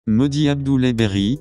Modi Abdoulaye Berry,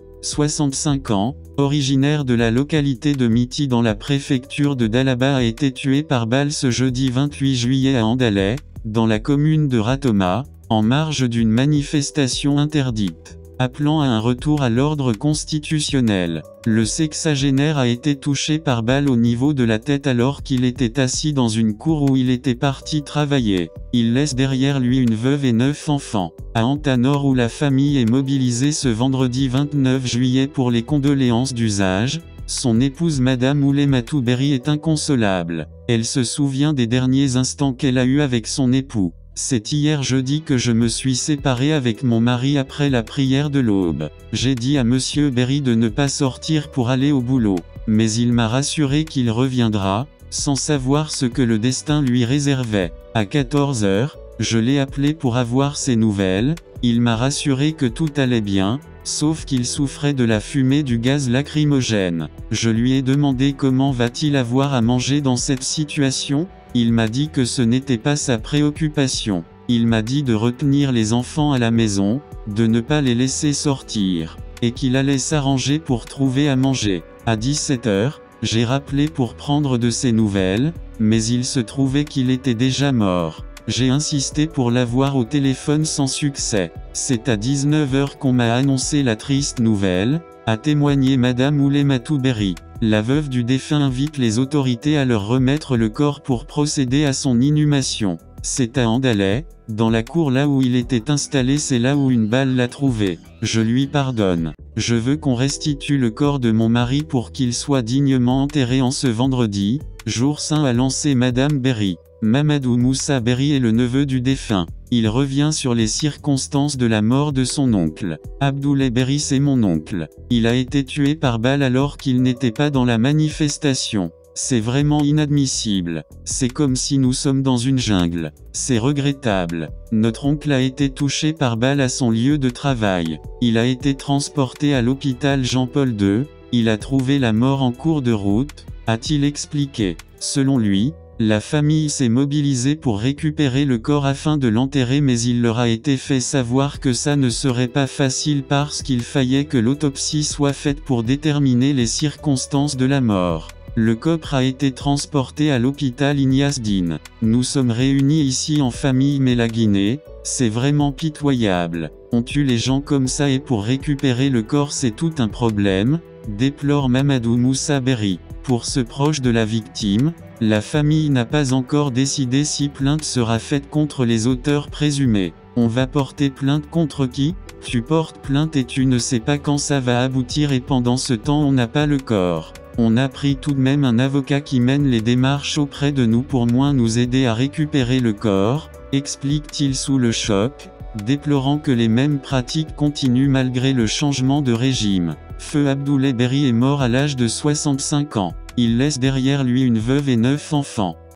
65 ans, originaire de la localité de Miti dans la préfecture de Dalaba a été tué par balle ce jeudi 28 juillet à Andalais, dans la commune de Ratoma, en marge d'une manifestation interdite. Appelant à un retour à l'ordre constitutionnel. Le sexagénaire a été touché par balle au niveau de la tête alors qu'il était assis dans une cour où il était parti travailler. Il laisse derrière lui une veuve et 9 enfants. À Antanor où la famille est mobilisée ce vendredi 29 juillet pour les condoléances d'usage, son épouse Madame Oulematou Berry est inconsolable. Elle se souvient des derniers instants qu'elle a eus avec son époux. C'est hier jeudi que je me suis séparé avec mon mari après la prière de l'aube. J'ai dit à Monsieur Berry de ne pas sortir pour aller au boulot, mais il m'a rassuré qu'il reviendra, sans savoir ce que le destin lui réservait. À 14 h, je l'ai appelé pour avoir ses nouvelles, il m'a rassuré que tout allait bien, sauf qu'il souffrait de la fumée du gaz lacrymogène. Je lui ai demandé comment va-t-il avoir à manger dans cette situation. Il m'a dit que ce n'était pas sa préoccupation. Il m'a dit de retenir les enfants à la maison, de ne pas les laisser sortir, et qu'il allait s'arranger pour trouver à manger. À 17 h, j'ai rappelé pour prendre de ses nouvelles, mais il se trouvait qu'il était déjà mort. J'ai insisté pour l'avoir au téléphone sans succès. C'est à 19 h qu'on m'a annoncé la triste nouvelle, a témoigné Madame Oulematou Berry. La veuve du défunt invite les autorités à leur remettre le corps pour procéder à son inhumation. C'est à Andalais, dans la cour là où il était installé, c'est là où une balle l'a trouvé. Je lui pardonne. Je veux qu'on restitue le corps de mon mari pour qu'il soit dignement enterré en ce vendredi, jour saint, a lancé Madame Berry. Mamadou Moussa Berry est le neveu du défunt. Il revient sur les circonstances de la mort de son oncle. Abdoulaye Berry, c'est mon oncle. Il a été tué par balle alors qu'il n'était pas dans la manifestation. C'est vraiment inadmissible. C'est comme si nous sommes dans une jungle. C'est regrettable. Notre oncle a été touché par balle à son lieu de travail. Il a été transporté à l'hôpital Jean-Paul II. Il a trouvé la mort en cours de route, a-t-il expliqué. Selon lui, la famille s'est mobilisée pour récupérer le corps afin de l'enterrer, mais il leur a été fait savoir que ça ne serait pas facile parce qu'il fallait que l'autopsie soit faite pour déterminer les circonstances de la mort. Le corps a été transporté à l'hôpital Ignace Dine. Nous sommes réunis ici en famille, mais la Guinée, c'est vraiment pitoyable. On tue les gens comme ça et pour récupérer le corps c'est tout un problème, déplore Mamadou Moussa Berry. Pour ce proche de la victime, la famille n'a pas encore décidé si plainte sera faite contre les auteurs présumés. On va porter plainte contre qui? Tu portes plainte et tu ne sais pas quand ça va aboutir et pendant ce temps on n'a pas le corps. On a pris tout de même un avocat qui mène les démarches auprès de nous pour moins nous aider à récupérer le corps, explique-t-il sous le choc, déplorant que les mêmes pratiques continuent malgré le changement de régime. Feu Abdoulaye Berry est mort à l'âge de 65 ans. Il laisse derrière lui une veuve et 9 enfants.